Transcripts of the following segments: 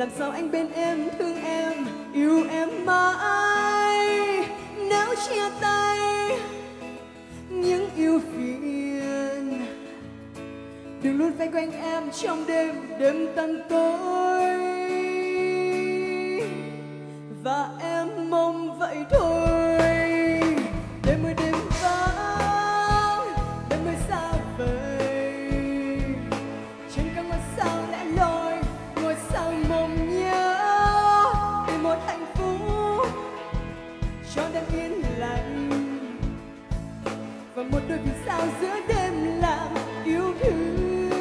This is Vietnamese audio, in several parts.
làm sao anh bên em thương em yêu em mãi. Nếu chia tay những ưu phiền đừng luôn vây quanh em trong đêm tăm tối. Và em mong vậy thôi. Đêm ơi đêm vắng, đêm ơi xa vời, trên các ngôi sao lẻ loi, ngôi sao mong nhớ tìm một hạnh phúc cho đêm yên lặng và một đôi vì sao giữa đêm làm yêu thương.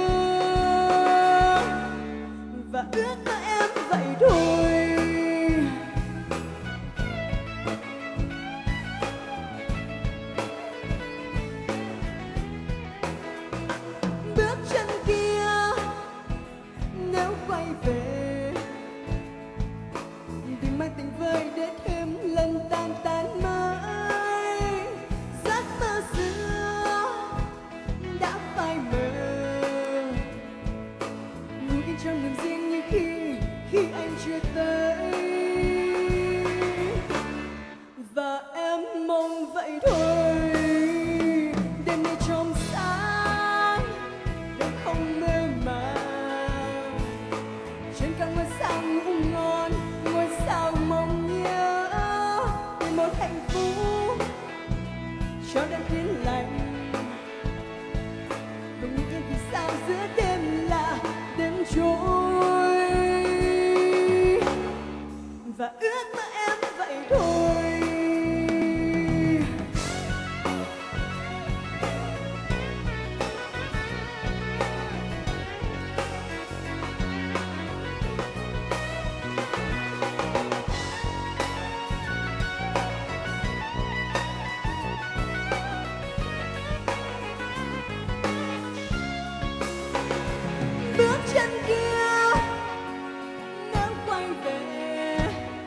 Và ước mơ em vậy thôi. Bước chân kia nếu quay về đừng mang tình vơi để thêm lần tan mới. Giấc mơ xưa đã phai mờ, ngủ yên trong niềm riêng như khi anh chưa tới. Và em mong vậy thôi. Đêm nay trong sáng đêm không mơ màng, trên các ngôi sao ngủ ngon, ngôi sao mong nhớ tìm một hạnh phúc cho đêm yên lành. Và những cơn vì sao giữa đêm là đêm trôi. Và ước mơ em vậy thôi. Bước chân kia nếu quay về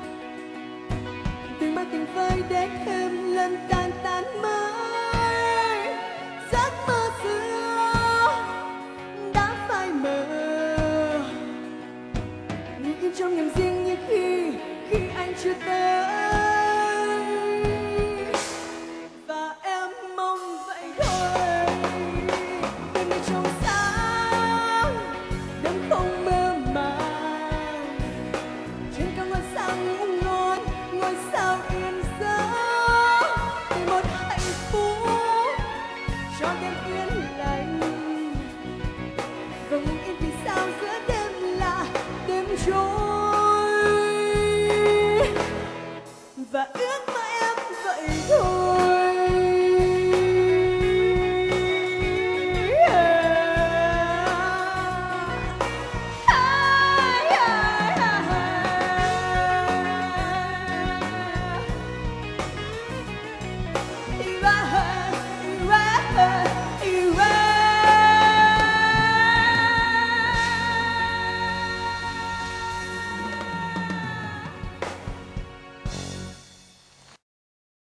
đừng mang tình vơi để thêm lần tan mới. Giấc mơ xưa đã phai mờ, ngủ yên trong niềm riêng như khi anh chưa tới.